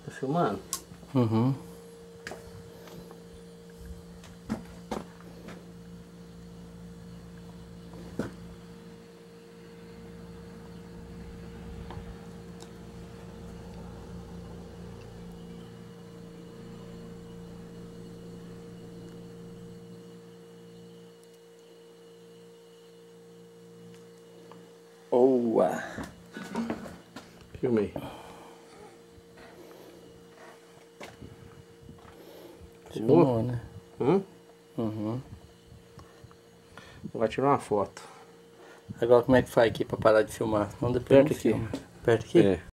Tá filmando? Uhum. Boa! Filmei. Filmou, né? Uhum. Vai tirar uma foto. Agora como é que faz aqui pra parar de filmar? Não, depois Aperta não aqui. filma. Aperta aqui? É.